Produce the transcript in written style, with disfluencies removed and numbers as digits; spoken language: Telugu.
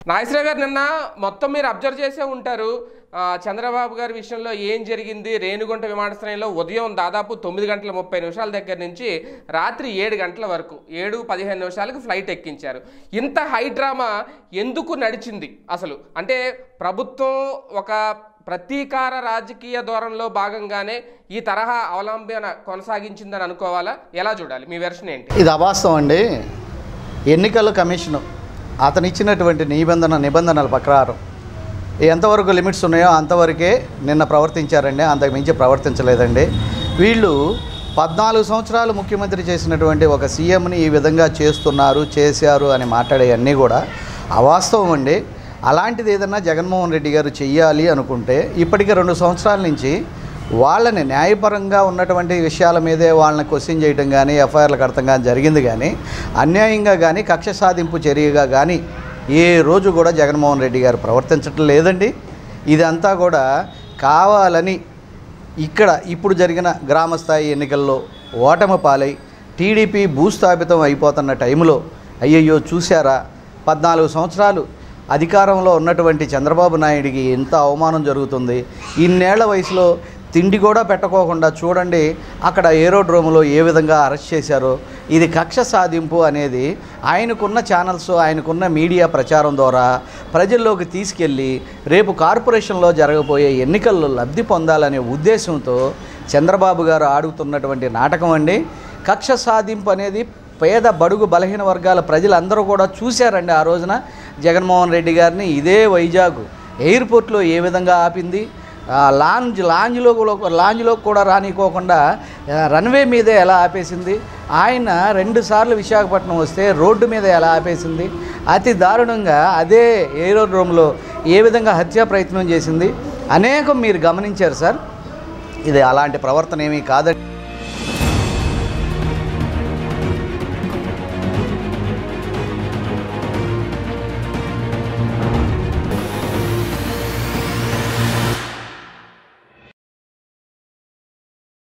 నాగేశ్వరరావు గారు నిన్న మొత్తం మీరు అబ్జర్వ్ చేసే ఉంటారు. చంద్రబాబు గారి విషయంలో ఏం జరిగింది, రేణిగుంట విమానాశ్రయంలో ఉదయం దాదాపు 9:30 దగ్గర నుంచి రాత్రి 7 గంటల వరకు 7:15 ఫ్లైట్ ఎక్కించారు. ఇంత హై డ్రామా ఎందుకు నడిచింది అసలు? అంటే ప్రభుత్వం ఒక ప్రతీకార రాజకీయ ధోరణిలో భాగంగానే ఈ తరహా అవలంబన కొనసాగించిందని అనుకోవాలా, ఎలా చూడాలి? మీ వెర్షన్ ఏంటి? ఇది అవాస్తవం అండి. ఎన్నికల కమిషను అతను ఇచ్చినటువంటి నిబంధనల ప్రకారం ఎంతవరకు లిమిట్స్ ఉన్నాయో అంతవరకే నిన్న ప్రవర్తించారండి, అంతకు మించి ప్రవర్తించలేదండి. వీళ్ళు 14 సంవత్సరాలు ముఖ్యమంత్రి చేసినటువంటి ఒక సీఎంని ఈ విధంగా చేశారు అని మాట్లాడేవన్నీ కూడా అవాస్తవం అండి. అలాంటిది ఏదన్నా జగన్మోహన్ రెడ్డి గారు చెయ్యాలి అనుకుంటే ఇప్పటికే 2 సంవత్సరాల నుంచి వాళ్ళని న్యాయపరంగా ఉన్నటువంటి విషయాల మీదే వాళ్ళని క్వశ్చన్ చేయడం కానీ ఎఫ్ఐఆర్లు కడతం కానీ జరిగింది. కానీ అన్యాయంగా కానీ కక్ష సాధింపు చర్యగా కానీ ఏ రోజు కూడా జగన్మోహన్ రెడ్డి గారు ప్రవర్తించటం లేదండి. ఇదంతా కూడా కావాలని ఇప్పుడు జరిగిన గ్రామస్థాయి ఎన్నికల్లో ఓటమి పాలై టీడీపీ భూస్థాపితం అయిపోతున్న టైంలో అయ్యయ్యో చూశారా 14 సంవత్సరాలు అధికారంలో ఉన్నటువంటి చంద్రబాబు నాయుడికి ఎంత అవమానం జరుగుతుంది, ఇన్నేళ్ల వయసులో తిండి కూడా పెట్టుకోకుండా చూడండి అక్కడ ఏరోడ్రోమ్లో ఏ విధంగా అరెస్ట్ చేశారో. ఇది కక్ష సాధింపు అనేది ఆయనకున్న ఛానల్స్, ఆయనకున్న మీడియా ప్రచారం ద్వారా ప్రజల్లోకి తీసుకెళ్ళి రేపు కార్పొరేషన్లో జరగబోయే ఎన్నికల్లో లబ్ధి పొందాలనే ఉద్దేశంతో చంద్రబాబు గారు ఆడుతున్నటువంటి నాటకం అండి. కక్ష సాధింపు అనేది పేద బడుగు బలహీన వర్గాల ప్రజలందరూ కూడా చూశారండి. ఆ రోజున జగన్మోహన్ రెడ్డి గారిని ఇదే వైజాగ్ ఎయిర్పోర్ట్లో ఏ విధంగా ఆపింది, లాంజ్లో కూడా రానికోకుండా రన్వే మీదే ఎలా ఆపేసింది, ఆయన 2 సార్లు విశాఖపట్నం వస్తే రోడ్డు మీద ఎలా ఆపేసింది, అతి దారుణంగా అదే ఏరోడ్రోమ్లో ఏ విధంగా హత్యా ప్రయత్నం చేసింది అనేకం మీరు గమనించారు సార్. ఇది అలాంటి ప్రవర్తన ఏమీ కాదండి.